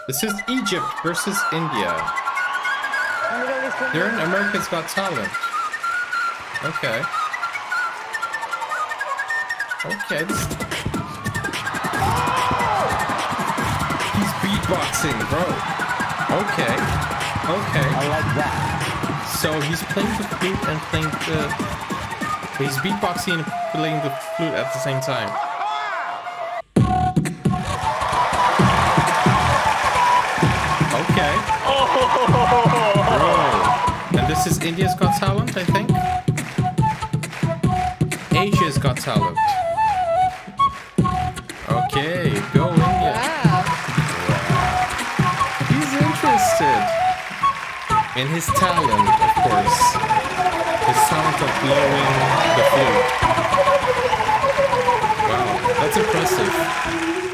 This is Egypt versus India. They're in America's Got Talent. Okay. Okay. He's beatboxing, bro. Okay. Okay. I like that. So he's playing the flute and playing the... He's beatboxing and playing the flute at the same time. Okay. Bro. And this is India's Got Talent, I think? Asia's Got Talent. Okay, go India. Wow. He's interested in his talent, of course. His talent of blowing the flute. Wow, that's impressive.